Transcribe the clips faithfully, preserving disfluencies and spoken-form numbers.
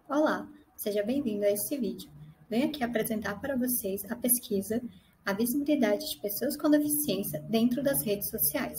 Olá, seja bem-vindo a este vídeo. Venho aqui apresentar para vocês a pesquisa A Visibilidade de Pessoas com Deficiência dentro das Redes Sociais.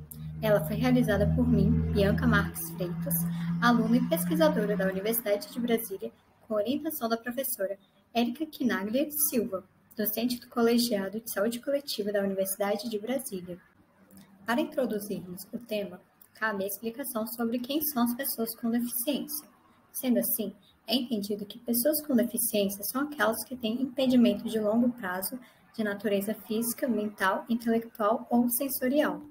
Ela foi realizada por mim, Bianca Marques Freitas, aluna e pesquisadora da Universidade de Brasília, com orientação da professora Érica Quinaglia Silva, docente do Colegiado de Saúde Coletiva da Universidade de Brasília. Para introduzirmos o tema, cabe a explicação sobre quem são as pessoas com deficiência. Sendo assim, é entendido que pessoas com deficiência são aquelas que têm impedimento de longo prazo de natureza física, mental, intelectual ou sensorial.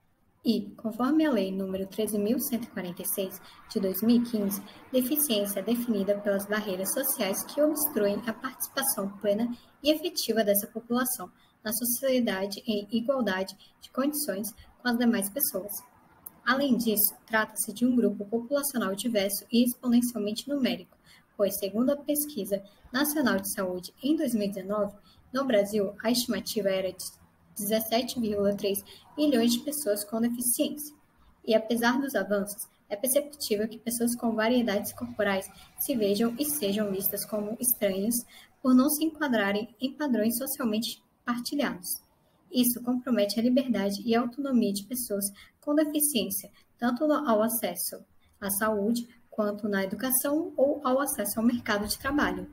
E, conforme a Lei nº treze mil cento e quarenta e seis, de dois mil e quinze, deficiência é definida pelas barreiras sociais que obstruem a participação plena e efetiva dessa população na sociedade em igualdade de condições com as demais pessoas. Além disso, trata-se de um grupo populacional diverso e exponencialmente numérico, pois, segundo a Pesquisa Nacional de Saúde, em dois mil e dezenove, no Brasil, a estimativa era de dezessete vírgula três milhões de pessoas com deficiência. E, apesar dos avanços, é perceptível que pessoas com variedades corporais se vejam e sejam vistas como estranhas por não se enquadrarem em padrões socialmente partilhados. Isso compromete a liberdade e a autonomia de pessoas com deficiência, tanto ao acesso à saúde, quanto na educação ou ao acesso ao mercado de trabalho.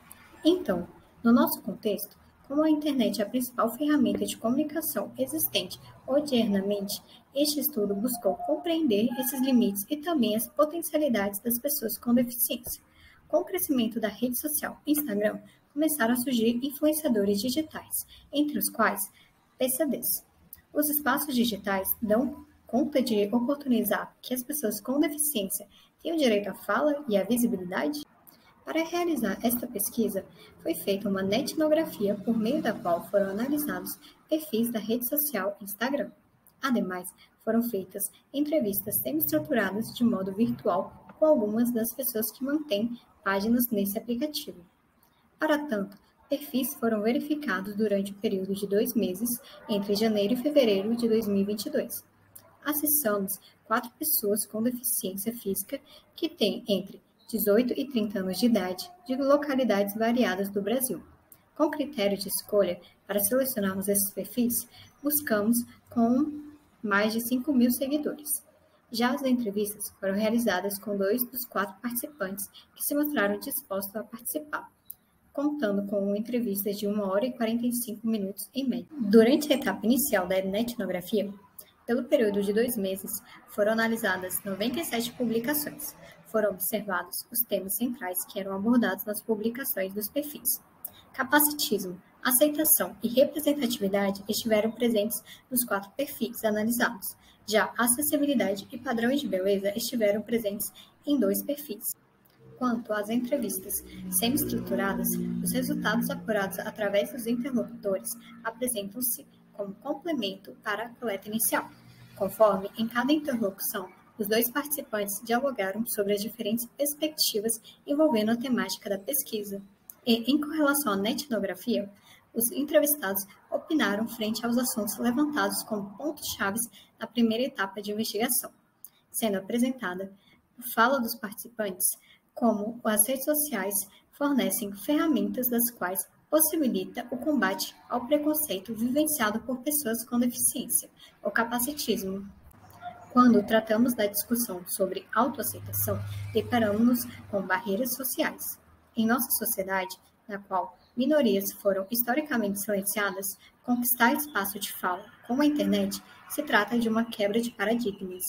Então, no nosso contexto, como a internet é a principal ferramenta de comunicação existente odiernamente, este estudo buscou compreender esses limites e também as potencialidades das pessoas com deficiência. Com o crescimento da rede social Instagram, começaram a surgir influenciadores digitais, entre os quais P C Ds. Os espaços digitais dão conta de oportunizar que as pessoas com deficiência tenham direito à fala e à visibilidade? Para realizar esta pesquisa, foi feita uma etnografia por meio da qual foram analisados perfis da rede social Instagram. Ademais, foram feitas entrevistas semi-estruturadas de modo virtual com algumas das pessoas que mantêm páginas nesse aplicativo. Para tanto, perfis foram verificados durante o período de dois meses, entre janeiro e fevereiro de dois mil e vinte e dois. Acessamos quatro pessoas com deficiência física que têm entre dezoito e trinta anos de idade, de localidades variadas do Brasil. Com critério de escolha, para selecionarmos esses perfis, buscamos com mais de cinco mil seguidores. Já as entrevistas foram realizadas com dois dos quatro participantes que se mostraram dispostos a participar, contando com uma entrevista de uma hora e quarenta e cinco minutos em média. Durante a etapa inicial da etnografia, pelo período de dois meses, foram analisadas noventa e sete publicações. Foram observados os temas centrais que eram abordados nas publicações dos perfis. Capacitismo, aceitação e representatividade estiveram presentes nos quatro perfis analisados. Já acessibilidade e padrões de beleza estiveram presentes em dois perfis. Quanto às entrevistas semi-estruturadas, os resultados apurados através dos interlocutores apresentam-se como complemento para a coleta inicial. Conforme em cada interlocução, os dois participantes dialogaram sobre as diferentes perspectivas envolvendo a temática da pesquisa. E, em correlação à etnografia, os entrevistados opinaram frente aos assuntos levantados como pontos-chave na primeira etapa de investigação, sendo apresentada a fala dos participantes como as redes sociais fornecem ferramentas das quais possibilita o combate ao preconceito vivenciado por pessoas com deficiência, o capacitismo. Quando tratamos da discussão sobre autoaceitação, deparamos-nos com barreiras sociais. Em nossa sociedade, na qual minorias foram historicamente silenciadas, conquistar espaço de fala, como a internet, se trata de uma quebra de paradigmas.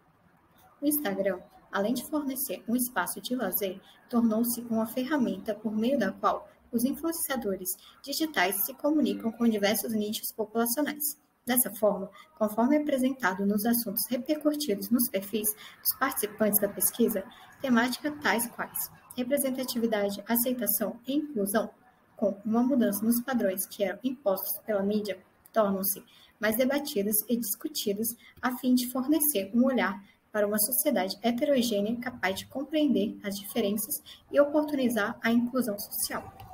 O Instagram, além de fornecer um espaço de lazer, tornou-se uma ferramenta por meio da qual os influenciadores digitais se comunicam com diversos nichos populacionais. Dessa forma, conforme apresentado nos assuntos repercutidos nos perfis dos participantes da pesquisa, temáticas tais quais representatividade, aceitação e inclusão, com uma mudança nos padrões que eram impostos pela mídia, tornam-se mais debatidas e discutidas a fim de fornecer um olhar para uma sociedade heterogênea capaz de compreender as diferenças e oportunizar a inclusão social.